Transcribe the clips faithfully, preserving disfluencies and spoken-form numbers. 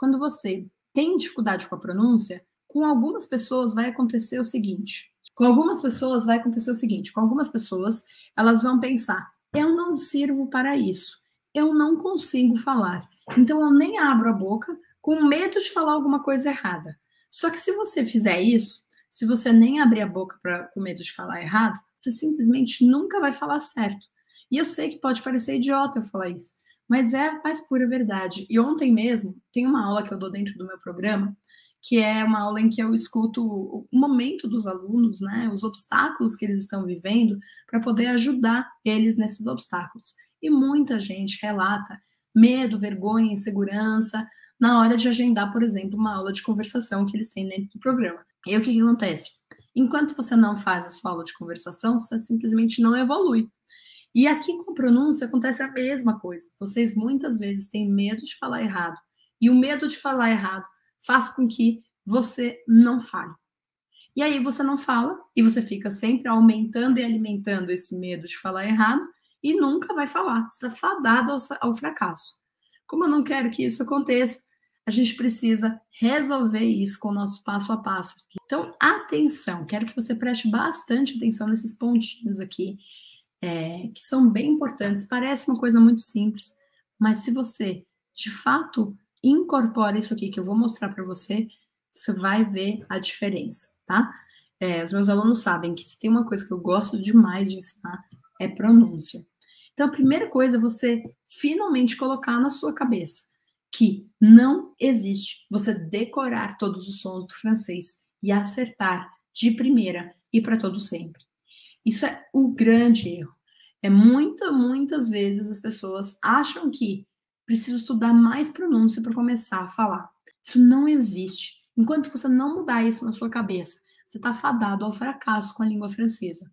quando você tem dificuldade com a pronúncia, com algumas pessoas vai acontecer o seguinte. Com algumas pessoas vai acontecer o seguinte. Com algumas pessoas, elas vão pensar, eu não sirvo para isso. Eu não consigo falar. Então, eu nem abro a boca com medo de falar alguma coisa errada. Só que se você fizer isso, se você nem abrir a boca pra, com medo de falar errado, você simplesmente nunca vai falar certo. E eu sei que pode parecer idiota eu falar isso, mas é a mais pura verdade. E ontem mesmo, tem uma aula que eu dou dentro do meu programa, que é uma aula em que eu escuto o momento dos alunos, né, os obstáculos que eles estão vivendo, para poder ajudar eles nesses obstáculos. E muita gente relata medo, vergonha, insegurança, na hora de agendar, por exemplo, uma aula de conversação que eles têm dentro do programa. E aí, o que, que acontece? Enquanto você não faz a sua aula de conversação, você simplesmente não evolui. E aqui com a pronúncia acontece a mesma coisa. Vocês muitas vezes têm medo de falar errado. E o medo de falar errado faz com que você não fale. E aí você não fala, e você fica sempre aumentando e alimentando esse medo de falar errado, e nunca vai falar. Você está fadado ao, ao fracasso. Como eu não quero que isso aconteça, a gente precisa resolver isso com o nosso passo a passo. Então, atenção, quero que você preste bastante atenção nesses pontinhos aqui, é, que são bem importantes. Parece uma coisa muito simples, mas se você, de fato, incorpora isso aqui que eu vou mostrar para você, você vai ver a diferença, tá? É, os meus alunos sabem que se tem uma coisa que eu gosto demais de ensinar, é pronúncia. Então, a primeira coisa é você finalmente colocar na sua cabeça que não existe você decorar todos os sons do francês e acertar de primeira e para todo sempre. Isso é o grande erro. É muita, muitas vezes as pessoas acham que preciso estudar mais pronúncia para começar a falar. Isso não existe. Enquanto você não mudar isso na sua cabeça, você está fadado ao fracasso com a língua francesa.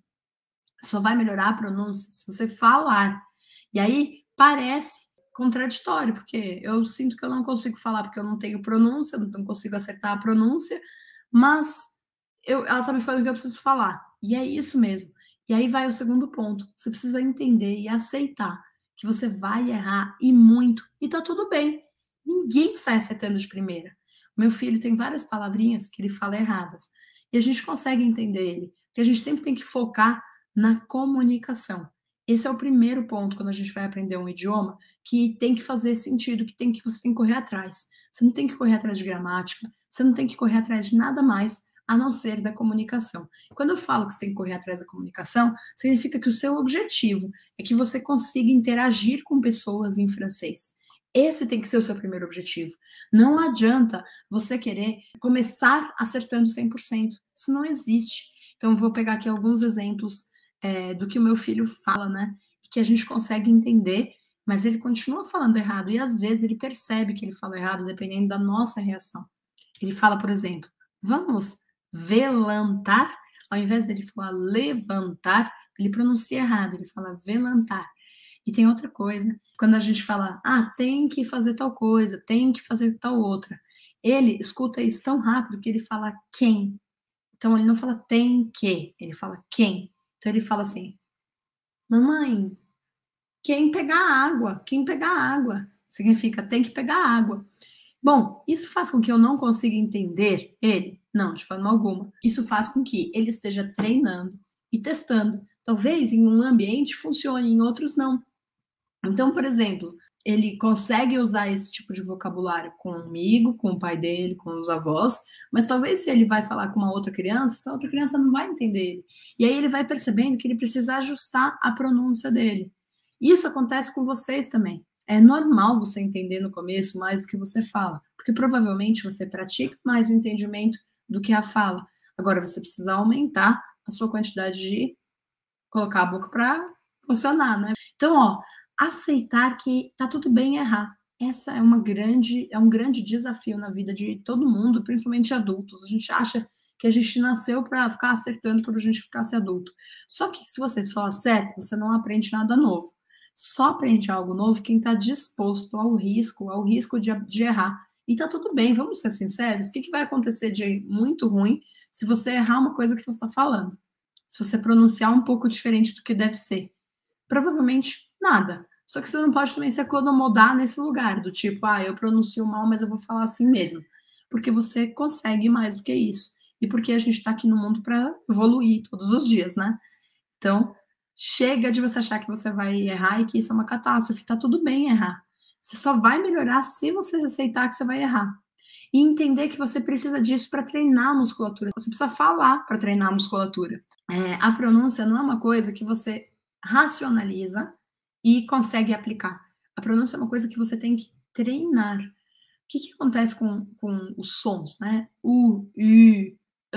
Só vai melhorar a pronúncia se você falar. E aí parece contraditório, porque eu sinto que eu não consigo falar porque eu não tenho pronúncia, eu não consigo acertar a pronúncia, mas eu, ela está me falando que eu preciso falar. E é isso mesmo. E aí vai o segundo ponto. Você precisa entender e aceitar que você vai errar e muito. E tá tudo bem. Ninguém sai acertando de primeira. Meu filho tem várias palavrinhas que ele fala erradas. E a gente consegue entender ele. Porque a gente sempre tem que focar na comunicação. Esse é o primeiro ponto quando a gente vai aprender um idioma, que tem que fazer sentido, que tem que você tem que correr atrás. Você não tem que correr atrás de gramática, você não tem que correr atrás de nada mais a não ser da comunicação. Quando eu falo que você tem que correr atrás da comunicação, significa que o seu objetivo é que você consiga interagir com pessoas em francês. Esse tem que ser o seu primeiro objetivo. Não adianta você querer começar acertando cem por cento. Isso não existe. Então, eu vou pegar aqui alguns exemplos é, do que o meu filho fala, né? Que a gente consegue entender, mas ele continua falando errado. E às vezes ele percebe que ele fala errado, dependendo da nossa reação. Ele fala, por exemplo, vamos velantar, ao invés dele falar levantar, ele pronuncia errado, ele fala velantar. E tem outra coisa, quando a gente fala, ah, tem que fazer tal coisa, tem que fazer tal outra, ele escuta isso tão rápido que ele fala quem. Então ele não fala tem que, ele fala quem. Então ele fala assim, mamãe, quem pegar água, quem pegar água, significa tem que pegar água. Bom, isso faz com que eu não consiga entender ele? Não, de forma alguma. Isso faz com que ele esteja treinando e testando. Talvez em um ambiente funcione, em outros não. Então, por exemplo, ele consegue usar esse tipo de vocabulário comigo, com o pai dele, com os avós, mas talvez se ele vai falar com uma outra criança, essa outra criança não vai entender ele. E aí ele vai percebendo que ele precisa ajustar a pronúncia dele. Isso acontece com vocês também. É normal você entender no começo mais do que você fala, porque provavelmente você pratica mais o entendimento do que a fala. Agora você precisa aumentar a sua quantidade de colocar a boca para funcionar, né? Então, ó, aceitar que tá tudo bem errar. Essa é uma grande, é um grande desafio na vida de todo mundo, principalmente adultos. A gente acha que a gente nasceu para ficar acertando quando a gente ficasse adulto. Só que se você só acerta, você não aprende nada novo. Só aprende algo novo quem está disposto ao risco, ao risco de, de errar. E tá tudo bem, vamos ser sinceros. O que, que vai acontecer de muito ruim se você errar uma coisa que você está falando? Se você pronunciar um pouco diferente do que deve ser? Provavelmente nada. Só que você não pode também se acomodar nesse lugar, do tipo, ah, eu pronuncio mal, mas eu vou falar assim mesmo. Porque você consegue mais do que isso. E porque a gente está aqui no mundo para evoluir todos os dias, né? Então, chega de você achar que você vai errar e que isso é uma catástrofe. Tá tudo bem errar. Você só vai melhorar se você aceitar que você vai errar. E entender que você precisa disso para treinar a musculatura. Você precisa falar para treinar a musculatura. É, a pronúncia não é uma coisa que você racionaliza e consegue aplicar. A pronúncia é uma coisa que você tem que treinar. O que, que acontece com, com os sons, né? U, U, E,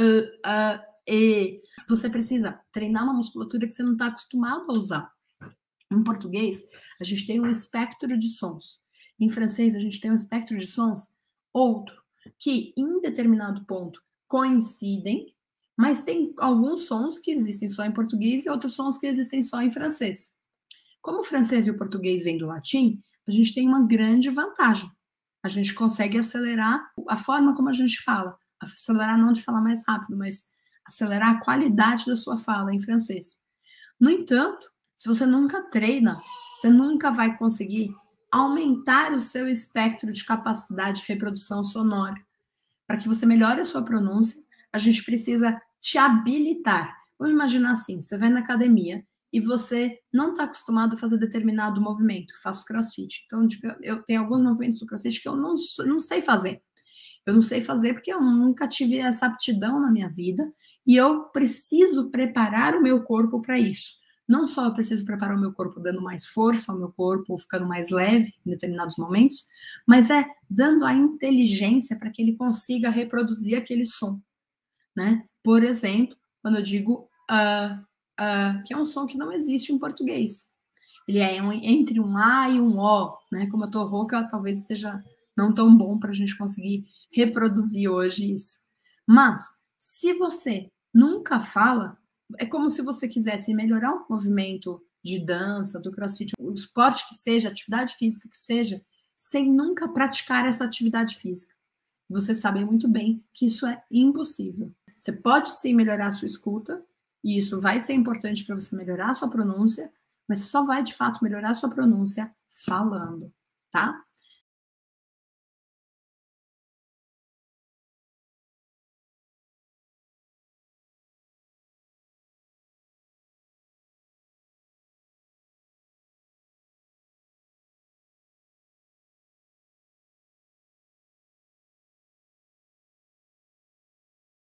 A, E. Você precisa treinar uma musculatura que você não está acostumado a usar. Em português, a gente tem um espectro de sons. Em francês, a gente tem um espectro de sons outro, que em determinado ponto coincidem, mas tem alguns sons que existem só em português e outros sons que existem só em francês. Como o francês e o português vêm do latim, a gente tem uma grande vantagem. A gente consegue acelerar a forma como a gente fala. Acelerar não de falar mais rápido, mas acelerar a qualidade da sua fala em francês. No entanto, se você nunca treina, você nunca vai conseguir aumentar o seu espectro de capacidade de reprodução sonora. Para que você melhore a sua pronúncia, a gente precisa te habilitar. Vamos imaginar assim, você vai na academia e você não está acostumado a fazer determinado movimento. Eu faço crossfit. Então, eu tenho alguns movimentos do crossfit que eu não, não sei fazer. Eu não sei fazer porque eu nunca tive essa aptidão na minha vida e eu preciso preparar o meu corpo para isso. Não só eu preciso preparar o meu corpo dando mais força ao meu corpo, ou ficando mais leve em determinados momentos, mas é dando a inteligência para que ele consiga reproduzir aquele som, né? Por exemplo, quando eu digo uh, uh, que é um som que não existe em português. Ele é um, entre um A e um O, né? Como eu tô rouca, talvez esteja não tão bom para a gente conseguir reproduzir hoje isso. Mas, se você nunca fala, é como se você quisesse melhorar o movimento de dança, do crossfit, o esporte que seja, a atividade física que seja, sem nunca praticar essa atividade física. Você sabe muito bem que isso é impossível. Você pode sim melhorar a sua escuta, e isso vai ser importante para você melhorar a sua pronúncia, mas você só vai de fato melhorar a sua pronúncia falando, tá?